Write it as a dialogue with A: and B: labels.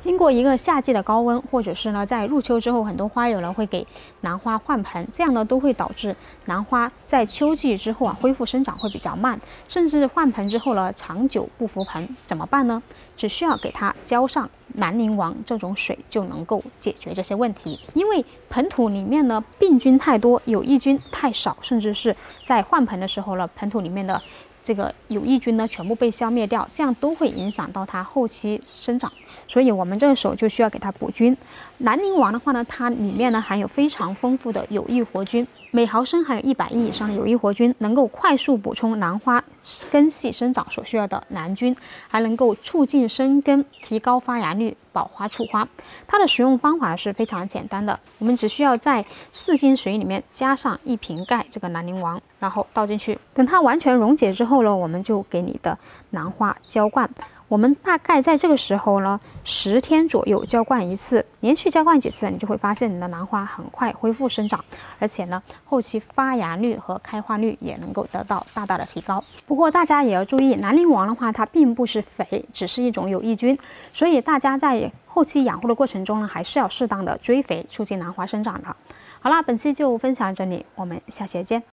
A: 经过一个夏季的高温，或者是呢在入秋之后，很多花友呢会给兰花换盆，这样呢都会导致兰花在秋季之后恢复生长会比较慢，甚至换盆之后呢长久不复盆，怎么办呢？只需要给它浇上兰陵王这种水就能够解决这些问题。因为盆土里面呢病菌太多，有益菌太少，甚至是在换盆的时候呢，盆土里面的这个有益菌呢全部被消灭掉，这样都会影响到它后期生长。所以我们这个时候就需要给它补菌。兰陵王的话呢，它里面呢含有非常丰富的有益活菌，每毫升含有100亿以上的有益活菌，能够快速补充兰花根系生长所需要的兰菌，还能够促进生根，提高发芽率，保花促花。它的使用方法是非常简单的，我们只需要在4斤水里面加上1瓶盖这个兰陵王，然后倒进去，等它完全溶解之后呢，我们就给你的兰花浇灌。我们大概在这个时候呢，10天左右浇灌一次，连续浇灌几次，你就会发现你的兰花很快恢复生长，而且呢，后期发芽率和开花率也能够得到大大的提高。不过大家也要注意，兰陵王的话，它并不是肥，只是一种有益菌，所以大家在后期养护的过程中呢，还是要适当的追肥，促进兰花生长的。好啦，本期就分享到这里，我们下期见。